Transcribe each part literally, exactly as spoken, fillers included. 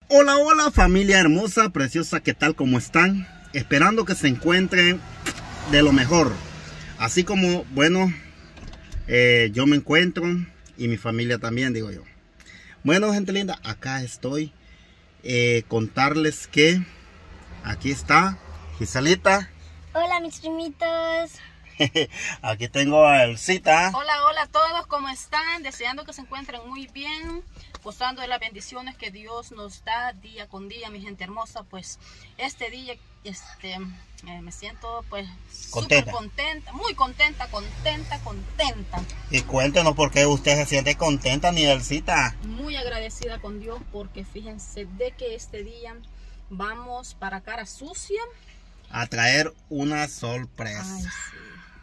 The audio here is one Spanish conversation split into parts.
Hola, hola familia hermosa, preciosa, ¿qué tal? ¿Cómo están? Esperando que se encuentren de lo mejor. Así como, bueno, eh, yo me encuentro y mi familia también, digo yo. Bueno, gente linda, acá estoy. Eh, contarles que aquí está Giselita. Hola mis primitos. Aquí tengo a Elcita. Hola, hola a todos, ¿cómo están? Deseando que se encuentren muy bien, gozando de las bendiciones que Dios nos da día con día, mi gente hermosa. Pues este día este, eh, me siento pues súper contenta, muy contenta, contenta, contenta. Y cuéntenos por qué usted se siente contenta, mi Elcita. Muy agradecida con Dios porque fíjense de que este día vamos para Cara Sucia a traer una sorpresa. Ay, sí.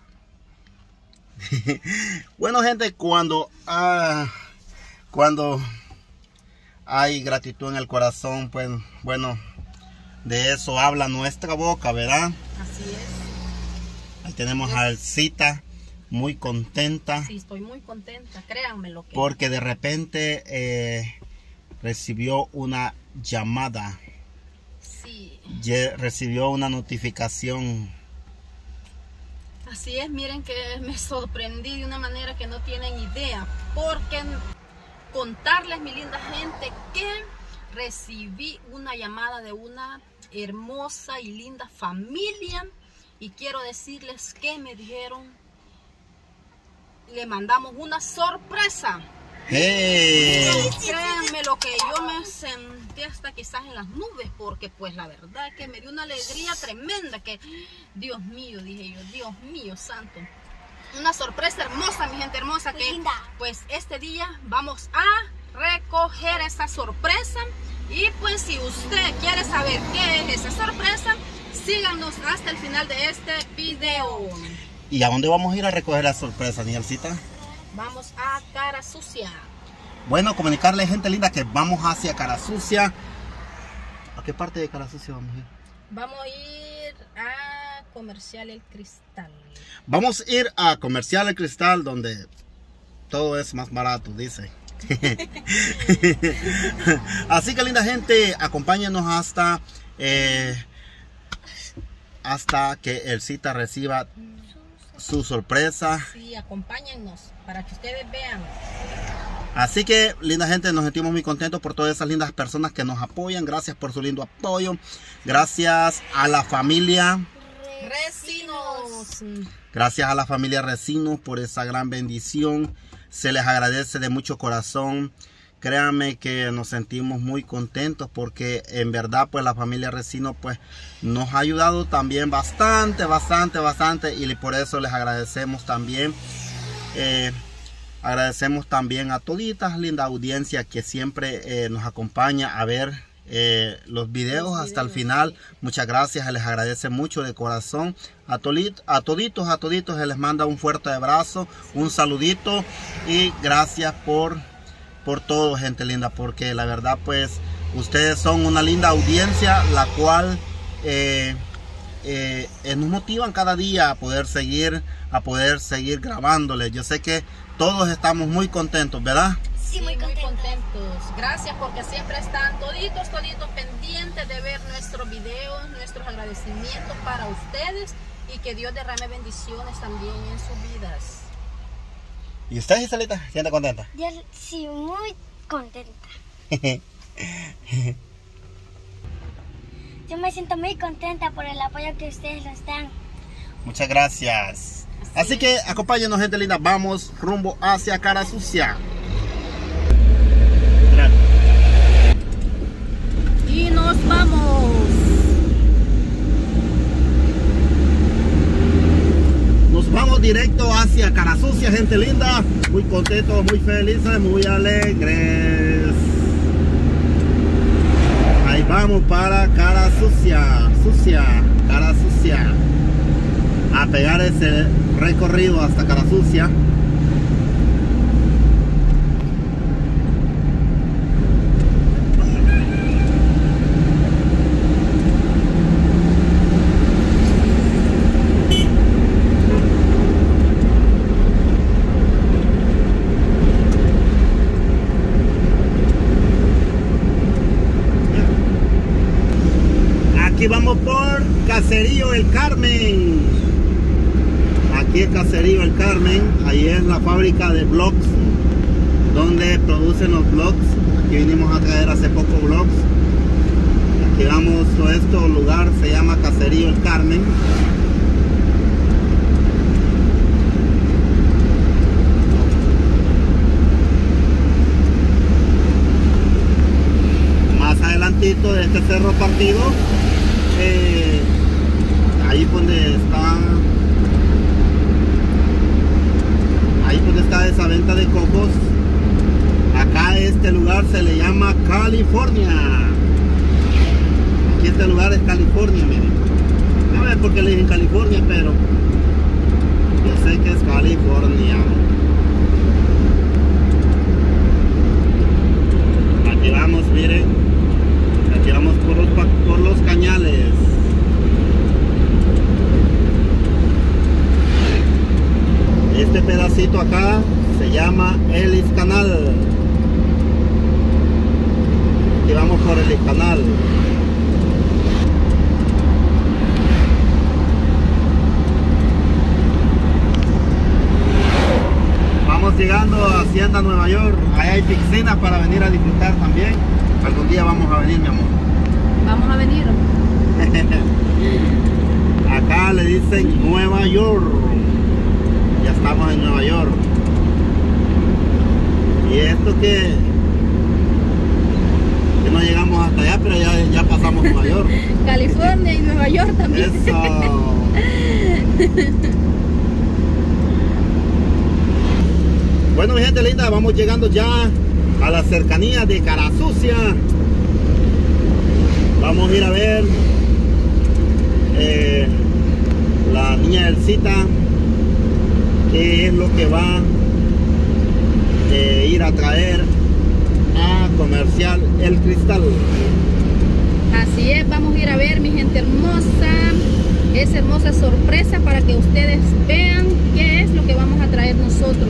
Bueno, gente, cuando ah, cuando hay gratitud en el corazón, pues bueno, de eso habla nuestra boca, ¿verdad? Así es. Ahí tenemos a Elcita muy contenta. Sí, estoy muy contenta, créanme lo que. Porque de repente eh, recibió una llamada. Sí. Recibió una notificación. Así es, miren que me sorprendí de una manera que no tienen idea, porque contarles, mi linda gente, que recibí una llamada de una hermosa y linda familia, y quiero decirles que me dijeron, le mandamos una sorpresa. Hey. Créanme lo que yo me sentí hasta quizás en las nubes, porque pues la verdad es que me dio una alegría tremenda, que Dios mío, dije yo, Dios mío santo, una sorpresa hermosa, mi gente hermosa, que linda. Pues este día vamos a recoger esa sorpresa, y pues si usted quiere saber qué es esa sorpresa, síganos hasta el final de este video. ¿Y a dónde vamos a ir a recoger la sorpresa, Nielcita? Vamos a Cara Sucia. Bueno, comunicarle, gente linda, que vamos hacia Cara Sucia. ¿A qué parte de Cara Sucia vamos a ir? Vamos a ir a Comercial El Cristal. Vamos a ir a Comercial El Cristal, donde todo es más barato, dice. Así que, linda gente, acompáñenos hasta eh, hasta que Elcita reciba su sorpresa. Sí, acompáñennos para que ustedes vean. Así que, linda gente, nos sentimos muy contentos por todas esas lindas personas que nos apoyan. Gracias por su lindo apoyo. Gracias a la familia Recinos. Gracias a la familia Recinos por esa gran bendición. Se les agradece de mucho corazón. Créanme que nos sentimos muy contentos porque en verdad pues la familia Recinos pues nos ha ayudado también bastante, bastante, bastante, y por eso les agradecemos también. Eh, agradecemos también a toditas linda audiencia que siempre eh, nos acompaña a ver eh, los videos los hasta videos, el final. Sí. Muchas gracias, se les agradece mucho de corazón. A, tolit, a toditos, a toditos se les manda un fuerte abrazo, un saludito, y gracias por... por todo, gente linda, porque la verdad pues ustedes son una linda audiencia, la cual eh, eh, eh, nos motivan cada día a poder seguir a poder seguir grabándoles. Yo sé que todos estamos muy contentos, ¿verdad? Sí, muy contentos. muy contentos. Gracias porque siempre están toditos, toditos pendientes de ver nuestros videos, nuestros agradecimientos para ustedes, y que Dios derrame bendiciones también en sus vidas. ¿Y usted, Giselita, siente contenta? Yo sí, muy contenta. Yo me siento muy contenta por el apoyo que ustedes nos dan. Muchas gracias. Así, Así que acompáñenos, gente linda. Vamos rumbo hacia Cara Sucia. Y nos vamos. Vamos directo hacia Cara Sucia, gente linda. Muy contentos, muy felices, muy alegres. Ahí vamos para Cara Sucia, Sucia, Cara Sucia. A pegar ese recorrido hasta Cara Sucia. aquí vamos por Caserío El Carmen. Aquí es Caserío El Carmen. Ahí es la fábrica de blogs donde producen los blogs. Aquí vinimos a traer hace poco blogs. Aquí vamos, todo esto lugar se llama Caserío El Carmen. Más adelantito de este cerro partido, eh, ahí donde está, ahí donde está esa venta de cocos. Acá este lugar se le llama California. Aquí este lugar es California, miren. No sé por qué le dicen California, pero yo sé que es California. Aquí vamos, miren. Aquí vamos por los, por los cañales. Este pedacito acá se llama el Iscanal. Aquí vamos por el Iscanal. Vamos llegando a Hacienda Nueva York. Ahí hay piscinas para venir a disfrutar también. Algún día vamos a venir, mi amor. Vamos a venir. Acá le dicen Nueva York. Ya estamos en Nueva York. Y esto que, que no llegamos hasta allá, pero ya, ya pasamos Nueva York. California y Nueva York también. Eso. Bueno, mi gente linda, vamos llegando ya a la cercanía de Cara Sucia. Vamos a ir a ver eh, la niña Elcita, que es lo que va a eh, ir a traer a Comercial El Cristal. Así es, vamos a ir a ver, mi gente hermosa, esa hermosa sorpresa para que ustedes vean qué es lo que vamos a traer nosotros.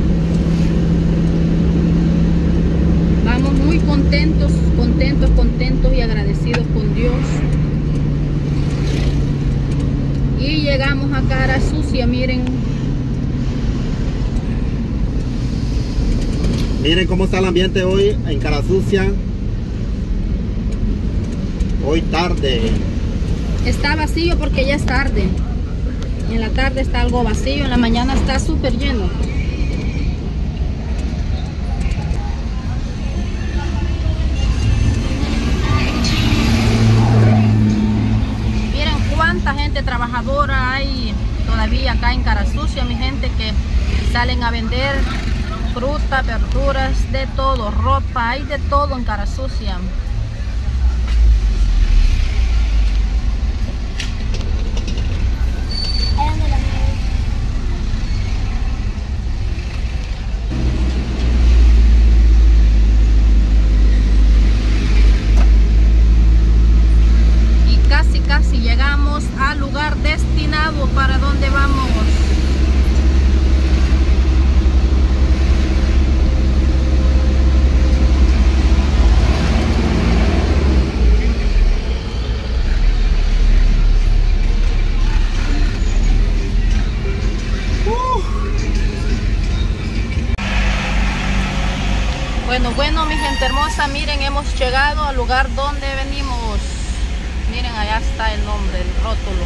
Vamos muy contentos, contentos, contentos y agradecidos con Dios. Y llegamos a Cara Sucia, miren. Miren cómo está el ambiente hoy en Cara Sucia. Hoy tarde. Está vacío porque ya es tarde. En la tarde está algo vacío, en la mañana está súper lleno. Cuánta gente trabajadora hay todavía acá en Cara Sucia, mi gente, que salen a vender fruta, verduras, de todo, ropa, hay de todo en Cara Sucia. Casi, casi llegamos al lugar destinado para donde vamos. Uh. Bueno, bueno, mi gente hermosa, miren, hemos llegado al lugar donde venimos. Miren, allá está el nombre, el rótulo.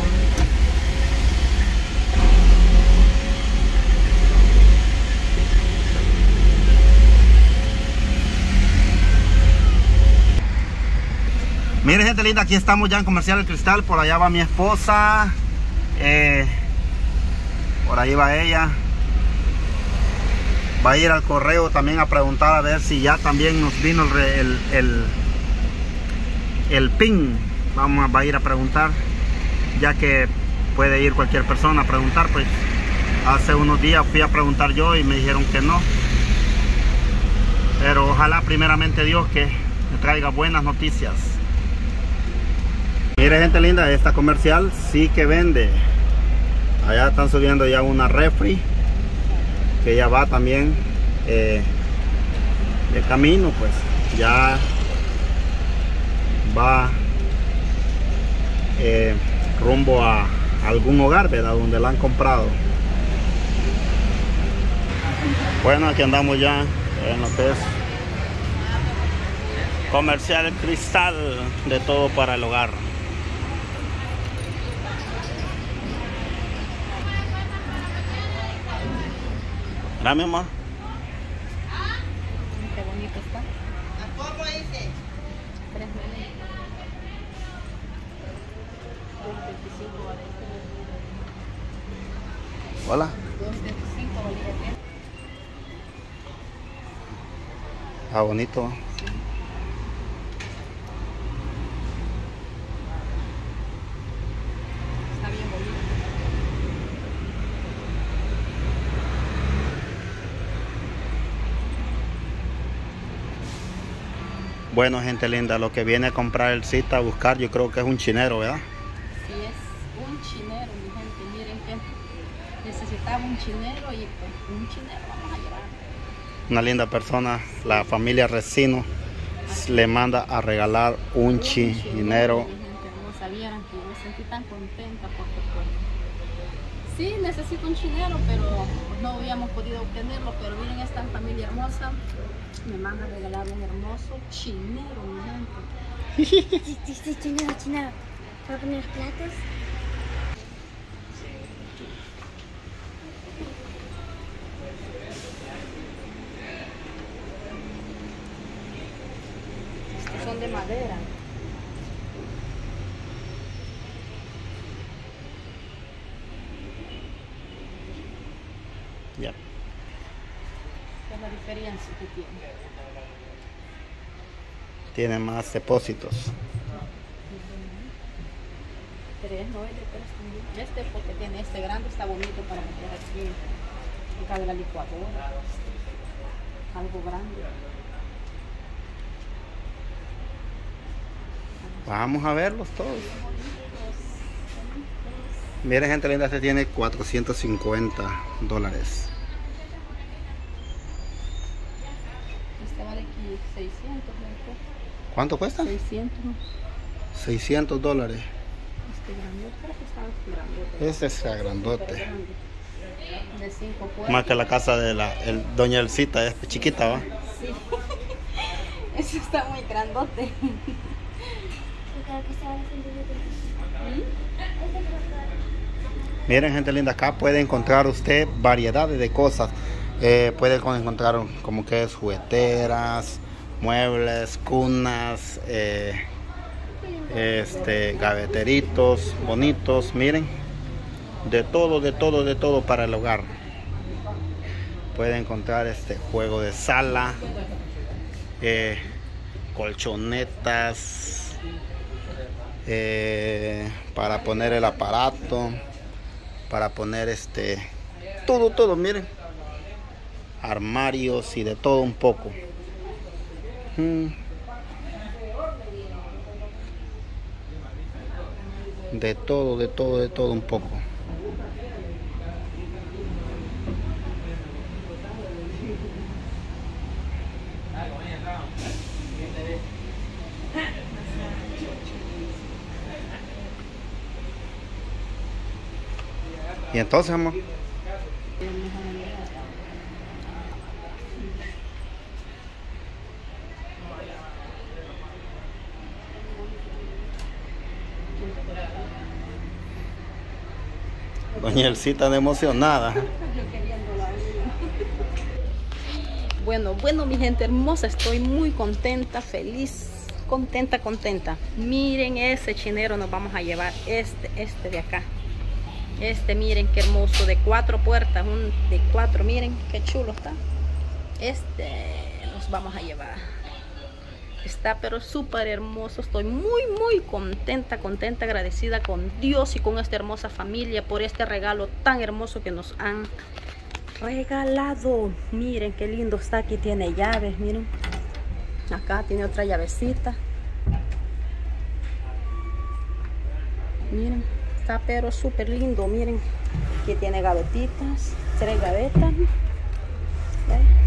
Miren, gente linda, aquí estamos ya en Comercial El Cristal. Por allá va mi esposa. Eh, por ahí va ella. Va a ir al correo también a preguntar a ver si ya también nos vino el, el, el, el pin. Vamos a, va a ir a preguntar, ya que puede ir cualquier persona a preguntar. Pues hace unos días fui a preguntar yo y me dijeron que no, pero ojalá primeramente Dios que me traiga buenas noticias. Mire, gente linda, esta Comercial sí que vende. Allá están subiendo ya una refri que ya va también eh, de camino, pues ya va eh, rumbo a algún hogar, ¿verdad? Donde la han comprado. Bueno, aquí andamos ya en lo que es Comercial Cristal, de todo para el hogar. ¿Verdad, mi amor? Qué bonito está. ¿A poco dice? Tres meses. dos veinticinco vale. Hola. dos veinticinco vale. Ah, bonito. Está bien bonito. Bueno, gente linda, lo que viene a comprar el cita a buscar, yo creo que es un chinero, ¿verdad? Sí, es un chinero, mi gente. Miren que necesitaba un chinero y pues un chinero vamos a llevar. Una linda persona, la familia Resino le manda a regalar un chinero. Mi gente hermosa, vieran que me sentí tan contenta porque pues sí necesito un chinero, pero pues, no habíamos podido obtenerlo, pero miren esta familia hermosa me manda a regalar un hermoso chinero, mi gente. Sí, sí, sí, chinero, chinero. ¿Puedo poner platos? Estos son de madera. Ya. ¿Qué es la diferencia que tiene? Tiene más depósitos. Tres, no es de tres también. Este porque tiene este grande, está bonito para meter aquí. Y cabe la licuadora. Algo grande. Vamos a verlos todos. Miren, gente linda, este tiene cuatrocientos cincuenta dólares. Este vale aquí seiscientos, ¿no? ¿Cuánto cuesta? seiscientos. seiscientos dólares. Este grandote, creo que está grandote. Este es Pero grandote. grande. De cinco puertas. Más que la casa de la el, doña Elcita, es chiquita, ¿va? Sí. Eso está muy grandote. Creo que se va a hacer. Miren, gente linda, acá puede encontrar usted variedades de cosas. Eh, puede encontrar como que es jugueteras, muebles, cunas, eh, este, gaveteritos bonitos. Miren, de todo, de todo, de todo para el hogar. Puede encontrar este juego de sala, eh, colchonetas, eh, para poner el aparato, para poner este todo, todo, miren, armarios y de todo un poco. Mm. De todo, de todo, de todo un poco. Y entonces, amor, doña Elcita de emocionada. Bueno, bueno, mi gente hermosa, estoy muy contenta, feliz, contenta, contenta. Miren ese chinero, nos vamos a llevar este, este de acá. Este, miren qué hermoso, de cuatro puertas, un de cuatro, miren qué chulo está. Este nos vamos a llevar. Está pero súper hermoso. Estoy muy muy contenta, contenta, agradecida con Dios y con esta hermosa familia por este regalo tan hermoso que nos han regalado. Miren qué lindo está. Aquí tiene llaves, miren. Acá tiene otra llavecita. Miren, está pero súper lindo. Miren, aquí tiene gavetitas, tres gavetas.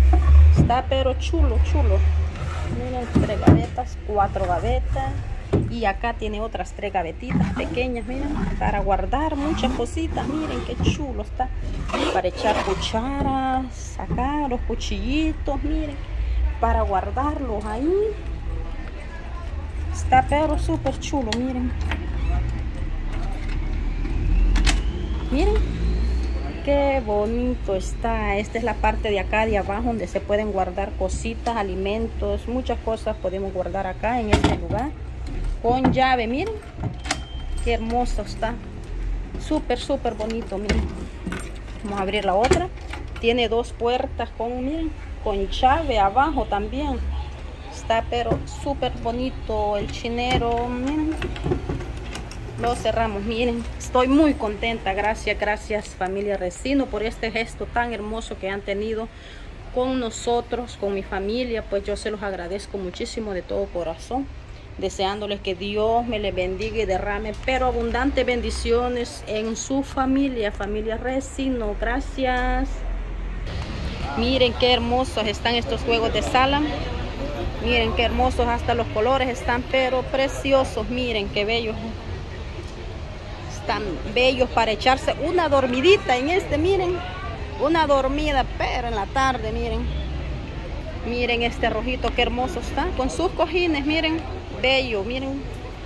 Está pero chulo, chulo. Miren, tres gavetas, cuatro gavetas Y acá tiene otras tres gavetitas pequeñas, miren, para guardar muchas cositas. Miren qué chulo está. Para echar cucharas, acá los cuchillitos, miren, para guardarlos ahí. Está pero súper chulo, miren. Miren, qué bonito está. Esta es la parte de acá de abajo donde se pueden guardar cositas, alimentos, muchas cosas podemos guardar acá en este lugar. Con llave, miren. Qué hermoso está. Súper, súper bonito, miren. Vamos a abrir la otra. Tiene dos puertas con, miren, con llave abajo también. Está pero súper bonito el chinero, miren. Lo cerramos, miren. Estoy muy contenta. Gracias, gracias familia Resino por este gesto tan hermoso que han tenido con nosotros, con mi familia. Pues yo se los agradezco muchísimo de todo corazón. Deseándoles que Dios me les bendiga y derrame pero abundantes bendiciones en su familia, familia Resino. Gracias. Miren qué hermosos están estos juegos de sala. Miren qué hermosos, hasta los colores están pero preciosos. Miren qué bellos. Están bellos para echarse una dormidita en este, miren. Una dormida pero en la tarde, miren. Miren este rojito, qué hermoso está. Con sus cojines, miren. Bello, miren.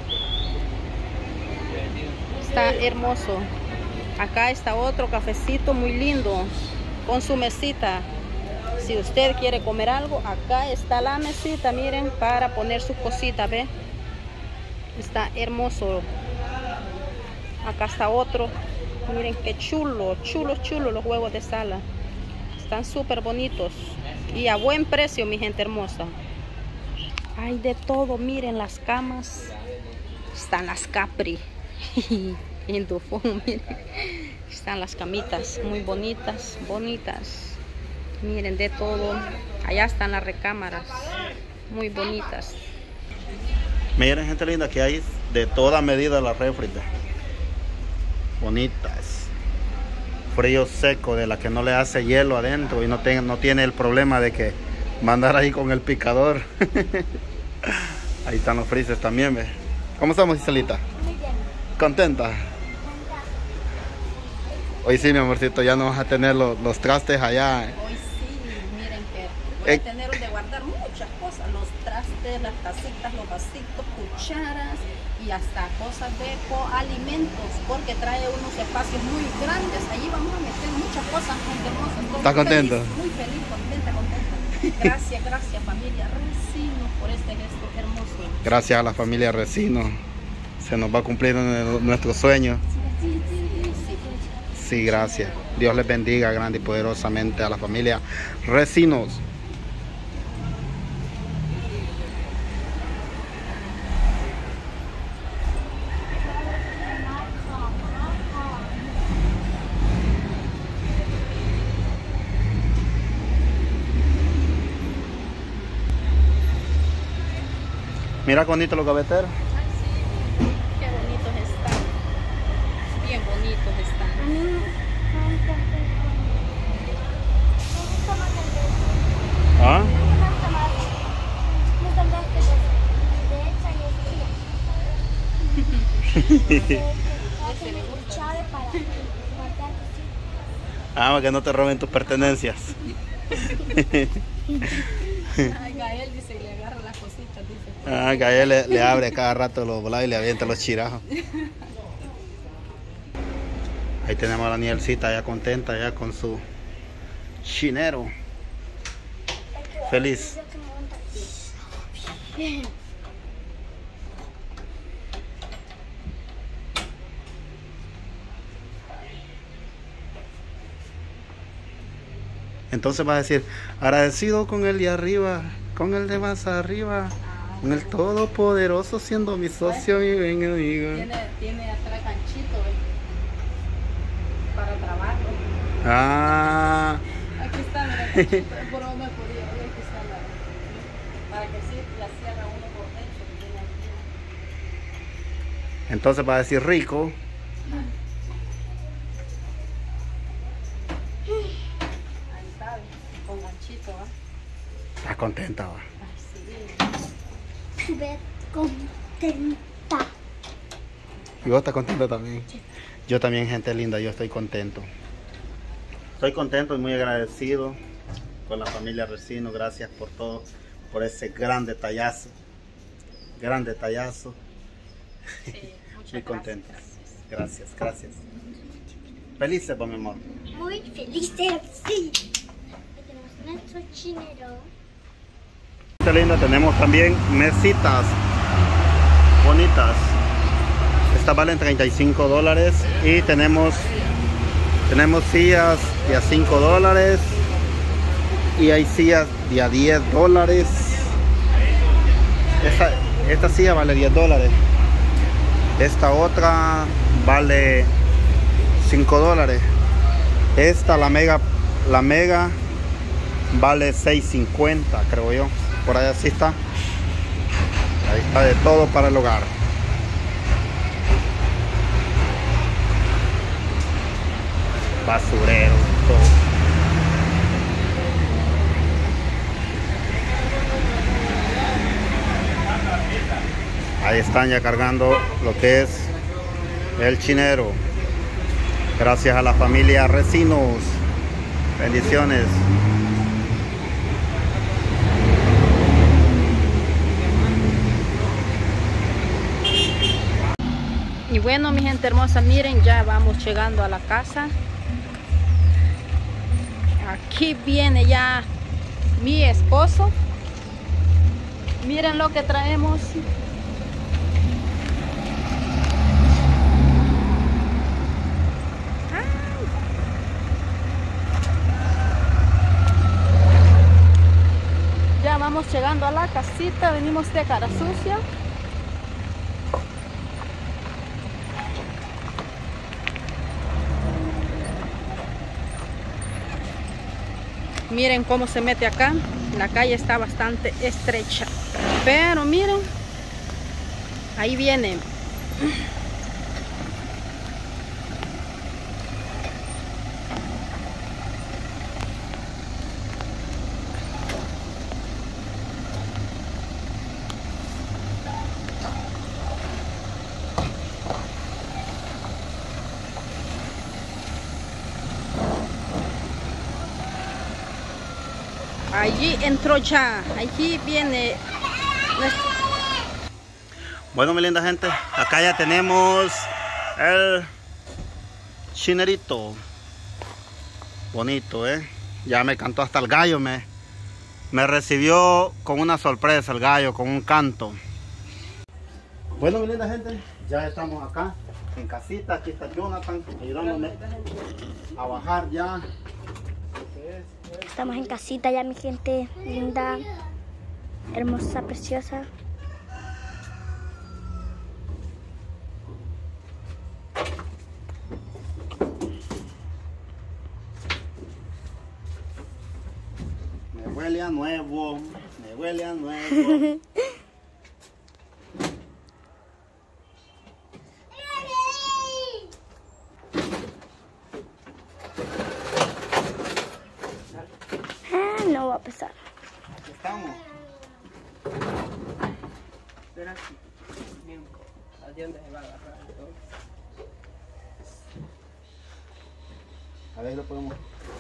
Está hermoso. Acá está otro cafecito muy lindo. Con su mesita. Si usted quiere comer algo, acá está la mesita, miren, para poner sus cositas, ¿ve? Está hermoso. Acá está otro. Miren qué chulo, chulos, chulos los huevos de sala. Están súper bonitos. Y a buen precio, mi gente hermosa. Hay de todo, miren las camas. Están las Capri. En Dufón, miren. Están las camitas muy bonitas, bonitas. Miren de todo. Allá están las recámaras. Muy bonitas. Miren, gente linda, que hay de toda medida las refri. Bonitas. Frío seco, de la que no le hace hielo adentro y no, ten, no tiene el problema de que mandar ahí con el picador. Ahí están los freezers también, ¿ve? ¿Cómo estamos, Giselita? Muy bien. ¿Contenta? Hoy sí, mi amorcito, ya no vas a tener los, los trastes allá. Hoy sí, miren que voy a Eh. tener de guardar muchas cosas. Los trastes, las tacitas, los vasitos, cucharas y hasta cosas de alimentos, porque trae unos espacios muy grandes. Allí vamos a meter muchas cosas, gente hermosa. Estoy ¿Está muy contento? feliz, muy feliz, contenta, contenta. Gracias, gracias familia Resino por este gesto hermoso. Gracias a la familia Resino. Se nos va a cumplir nuestro sueño. Sí, gracias. Dios les bendiga grande y poderosamente a la familia Resinos. Mira qué bonito los gaveteros. Ay, sí, qué bonitos están. Bien bonitos están. A mí me gusta más el ¿Ah? me gusta más me gusta más que de derecha y de izquierda. Chave para guardar cositas. Ah, para que no te roben tus pertenencias. Ay, Gael dice y le agarra las cositas, dice. Ah, que a él le, le abre cada rato los volados y le avienta los chirajos. Ahí tenemos a la Nielcita ya contenta ya con su chinero. Feliz. Entonces vas a decir, agradecido con el de arriba, con el de más arriba, con el todopoderoso siendo mi socio, mi buen amigo. Tiene, tiene atrás ganchito, ¿eh? Para trabarlo. Ah, Aquí está, mira, el ganchito. Por no me podía ver, aquí está la. Para que sí la cierra uno por dentro. Que tiene aquí. entonces vas a decir rico. Ahí está, ¿eh? Con ganchito, ¿va? Estás contenta, va. Así. Súper contenta. ¿Y vos estás contento también? Sí. Yo también, gente linda, yo estoy contento. Estoy contento y muy agradecido con la familia Resino. Gracias por todo, por ese gran detallazo. Gran detallazo. Sí, muchas muy contento. Gracias. Gracias, gracias. Felices, pues, mi amor. Muy felices, sí. Aquí tenemos nuestro chinero. Gente linda, tenemos también mesitas bonitas. Estas valen treinta y cinco dólares y tenemos tenemos sillas de a cinco dólares y hay sillas de a diez dólares. Esta, esta silla vale diez dólares. Esta otra vale cinco dólares. Esta, la mega, la mega vale seis cincuenta, creo yo. Por allá sí está. Ahí está de todo para el hogar. Basurero, todo. Ahí están ya cargando lo que es el chinero. Gracias a la familia Resinos. Bendiciones. Y bueno, mi gente hermosa, miren, ya vamos llegando a la casa. Aquí viene ya mi esposo. Miren lo que traemos. Ya vamos llegando a la casita, venimos de cara sucia. Miren cómo se mete acá. La calle está bastante estrecha. Pero miren. Ahí viene. Allí entró ya, allí viene. Bueno, mi linda gente, acá ya tenemos el chinerito. Bonito, ¿eh? Ya me cantó hasta el gallo, me, me recibió con una sorpresa el gallo, con un canto. Bueno, mi linda gente, ya estamos acá en casita. Aquí está Jonathan ayudándome a bajar ya. Estamos en casita ya, mi gente linda, hermosa, preciosa. Me huele a nuevo, me huele a nuevo. No va a pesar. Aquí estamos. Espera aquí. Bien. ¿A dónde se va a agarrar entonces? A ver, lo podemos.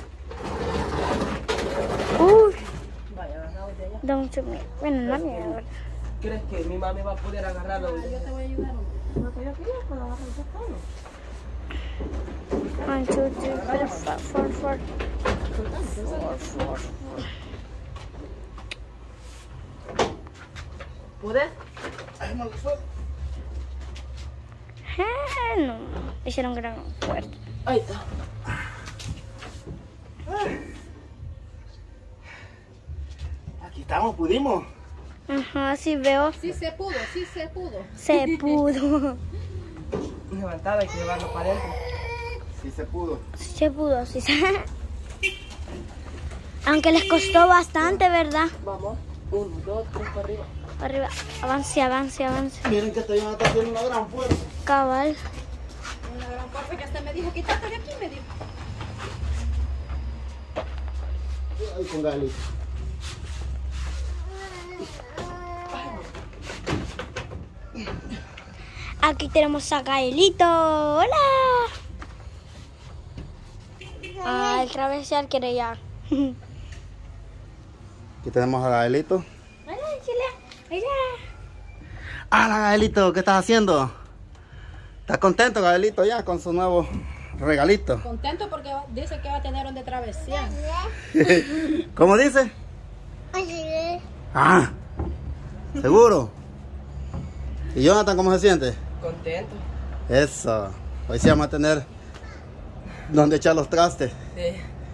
Uy, Vaya, agarrado de allá. da mucho miedo. Bueno, no miedo. ¿Crees que mi mami va a poder agarrarlo? Yo te voy a ayudar. No, pero aquí ya puedo agarrar el tono. One, two, three, four, four, four, four. Four, four, four. ¿Puedes? Ah, no, hicieron gran fuerte. Ahí está. Aquí estamos, pudimos. Ajá, sí veo. Sí se pudo, sí se pudo. Se pudo. Levantada, hay que llevarlo para adentro. Sí se pudo. Sí se pudo, sí se. Aunque les costó bastante, ¿verdad? Vamos. Uno, dos, tres, para arriba. Arriba, avance, avance, avance. Miren que estoy haciendo una gran fuerza. Cabal. Una gran fuerza que hasta me dijo, quítate de aquí, me dijo. Ahí con Gali. Aquí tenemos a Gaelito. Hola. Ah, el travesar quiere ya. Aquí tenemos a Gaelito. Hola, Chile. Hola. Hola, Gaelito, ¿qué estás haciendo? ¿Estás contento, Gaelito, ya con su nuevo regalito? Contento porque dice que va a tener donde travesía. ¿Cómo dice? Ah, ¿seguro? ¿Y Jonathan cómo se siente? Contento. Eso. Hoy sí vamos a tener donde echar los trastes. Sí.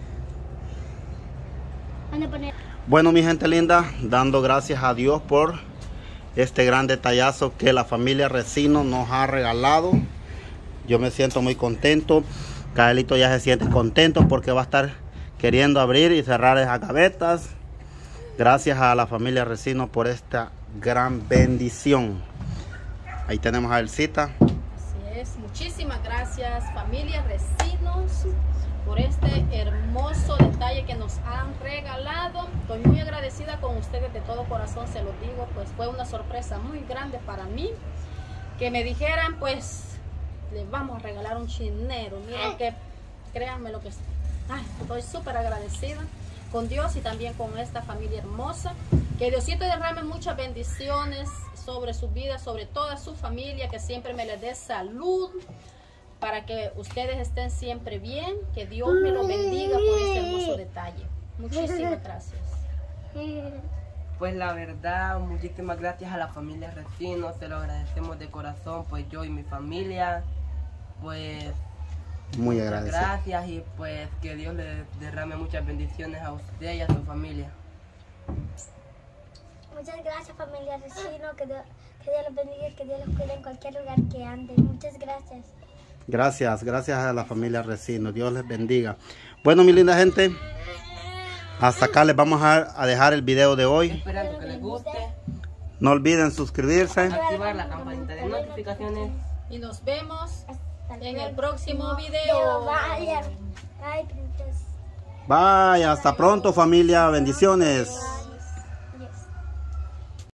¿Dónde poner? Bueno, mi gente linda, dando gracias a Dios por este gran detallazo que la familia Resino nos ha regalado. Yo me siento muy contento. Gaelito ya se siente contento porque va a estar queriendo abrir y cerrar esas gavetas. Gracias a la familia Resino por esta gran bendición. Ahí tenemos a Elsita. Así es, muchísimas gracias familia Resinos por este hermoso detalle que nos han regalado. Estoy muy agradecida con ustedes de todo corazón, se lo digo, pues fue una sorpresa muy grande para mí. Que me dijeran, pues, les vamos a regalar un chinero. Miren que, créanme lo que es. Ay, estoy súper agradecida con Dios y también con esta familia hermosa. Que Diosito derrame muchas bendiciones sobre su vida, sobre toda su familia, que siempre me les dé salud, para que ustedes estén siempre bien, que Dios me lo bendiga por este hermoso detalle. Muchísimas gracias. Pues la verdad, muchísimas gracias a la familia Resino, se lo agradecemos de corazón, pues yo y mi familia, pues Muy muchas agradecido. gracias y pues que Dios le derrame muchas bendiciones a usted y a su familia. Muchas gracias, familia Resino. Que Dios, que Dios los bendiga y que Dios los cuide en cualquier lugar que anden. Muchas gracias. Gracias, gracias a la familia Resino. Dios les bendiga. Bueno, mi linda gente, hasta acá les vamos a, a dejar el video de hoy. Esperando que les guste, No olviden suscribirse. activar la campanita de notificaciones. Y nos vemos Hasta en el luego. próximo video. Vaya. Bye, princesa. Bye, hasta pronto familia, bendiciones.